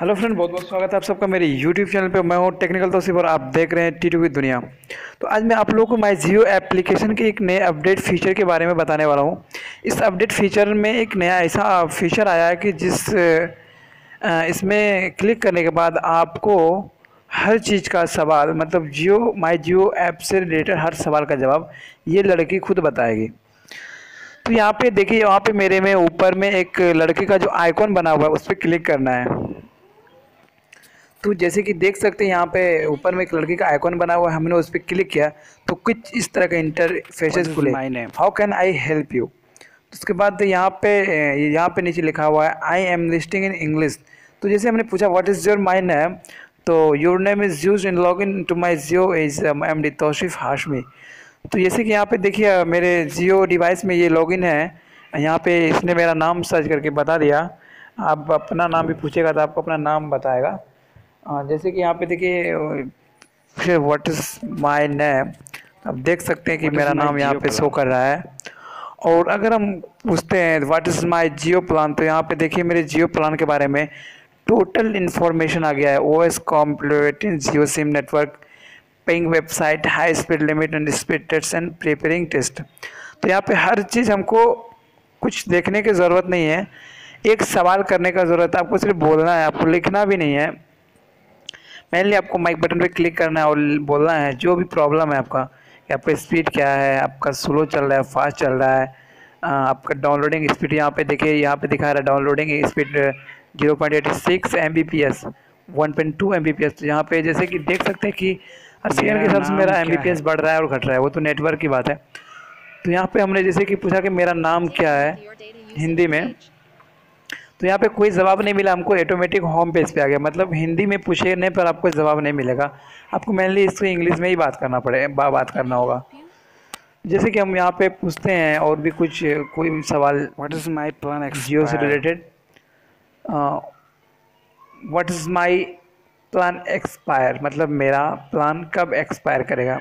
Hello friend, बहुत बहुत स्वागत है आप सबका मेरे यूट्यूब चैनल पे। मैं हूँ टेक्निकल तौसीफ और आप देख रहे हैं टी2 की दुनिया। तो आज मैं आप लोगों को माई जियो एप्लीकेशन के एक नए अपडेट फीचर के बारे में बताने वाला हूँ। इस अपडेट फीचर में एक नया ऐसा फीचर आया है कि इसमें क्लिक करने के बाद आपको हर चीज़ का सवाल, मतलब माई जियो ऐप से रिलेटेड हर सवाल का जवाब ये लड़की खुद बताएगी। तो यहाँ पे देखिए, यहाँ पे मेरे में ऊपर में एक लड़के का जो आइकॉन बना हुआ है उस पर क्लिक करना है। तो जैसे कि देख सकते हैं यहाँ पे ऊपर में एक लड़की का आइकॉन बना हुआ है, हमने उस पर क्लिक किया तो कुछ इस तरह का इंटरफेसेस खुले। How can I help you. तो उसके बाद यहाँ पे नीचे लिखा हुआ है I am listing in English. तो जैसे हमने पूछा what is your my name, तो your name is use in log in to my Jio is M D Tauseef Hashmi. तो जैसे कि यहाँ पे देखिए मेरे जियो डिवाइस में ये लॉगिन है। यहाँ पे इसने मेरा नाम सर्च करके बता दिया। आप अपना नाम भी पूछेगा तो आपको अपना नाम बताएगा। जैसे कि यहाँ पे देखिए फिर व्हाट इज़ माय नेम, आप देख सकते हैं कि मेरा नाम यहाँ पे शो कर रहा है। और अगर हम पूछते हैं what is my Jio plan, तो यहाँ पे देखिए मेरे जियो प्लान के बारे में टोटल इन्फॉर्मेशन आ गया है। OS completing Jio sim network, paying website, high speed limit and speed test and preparing test. तो यहाँ पे हर चीज़ हमको कुछ देखने की ज़रूरत नहीं है, एक सवाल करने का ज़रूरत है। आपको सिर्फ बोलना है, आपको लिखना भी नहीं है। मेनली आपको माइक बटन पे क्लिक करना है और बोलना है जो भी प्रॉब्लम है आपका, कि आपका स्पीड क्या है, आपका स्लो चल रहा है, फास्ट चल रहा है, आपका डाउनलोडिंग स्पीड। यहाँ पे देखिए, यहाँ पे दिखा रहा है डाउनलोडिंग स्पीड 0.86 Mbps, 1.2 Mbps। तो यहाँ पे जैसे कि देख सकते हैं कि हर सेकेंड के हिसाब से मेरा Mbps बढ़ रहा है और घट रहा है, वो तो नेटवर्क की बात है। तो यहाँ पे हमने जैसे कि पूछा कि मेरा नाम क्या है हिंदी में, तो यहाँ पे कोई जवाब नहीं मिला हमको, ऑटोमेटिक होम पेज पे आ गया। मतलब हिंदी में पूछने पर आपको जवाब नहीं मिलेगा, आपको मेनली इसको इंग्लिश में ही बात करना होगा। जैसे कि हम यहाँ पे पूछते हैं और भी कोई भी सवाल, what is my plan Jio से related, what is my plan expire, मतलब मेरा प्लान कब एक्सपायर करेगा।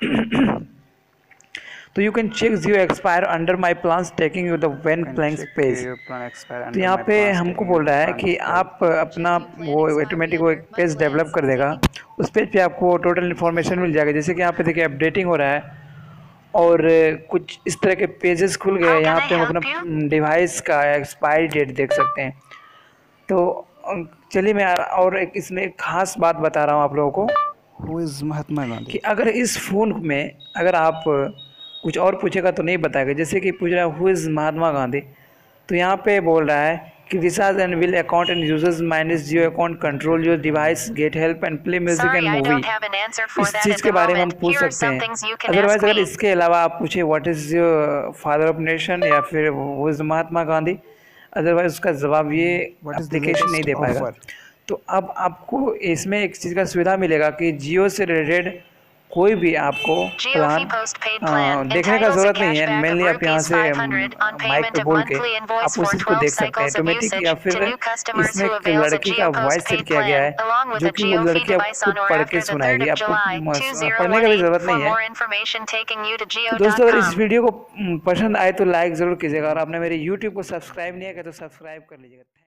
तो you can check Jio expire under my plans taking you the when plying page. तो यहाँ पे हमको बोल रहा है कि आप अपना वो ऑटोमेटिक वो एक पेज डेवलप कर देगा, उस पेज पे आपको टोटल इन्फॉर्मेशन मिल जाएगा। जैसे कि यहाँ पे देखिए अपडेटिंग हो रहा है और कुछ इस तरह के पेजेस खुल गए। यहाँ पे हम अपना डिवाइस का एक्सपायरी डेट देख सकते हैं। तो चलिए मैं और एक इसमें एक खास बात बता रहा हूँ आप लोगों को। Who is Mahatma Gandhi. कि अगर इस फ़ोन में अगर आप कुछ और पूछेगा तो नहीं बताएगा। जैसे कि पूछ रहा है हु इज़ महात्मा गांधी, तो यहाँ पे बोल रहा है कि recharge and will account and users minus Jio account control your device, get help and play music and movie. इस चीज़ के बारे में हम पूछ सकते हैं। अदरवाइज अगर इसके अलावा आप पूछे what is your father of nation या फिर who is Mahatma Gandhi, otherwise उसका जवाब ये एप्लीकेशन नहीं दे पाएगा। तो अब आपको इसमें एक चीज़ का सुविधा मिलेगा कि जियो से रिलेटेड कोई भी आपको प्लान देखने का ज़रूरत नहीं है। मेनली आप यहाँ से माइक पे बोल के आप उस चीज़ को देख सकते हैं ऑटोमेटिक, या फिर इसमें एक लड़की का वॉइस सेट किया गया है जो कि वो लड़की आपको पढ़ के सुनाएगी, आपको पढ़ने का भी ज़रूरत नहीं है। तो दोस्तों, अगर इस वीडियो को पसंद आए तो लाइक ज़रूर कीजिएगा और आपने मेरे यूट्यूब को सब्सक्राइब नहीं किया तो सब्सक्राइब कर लीजिएगा।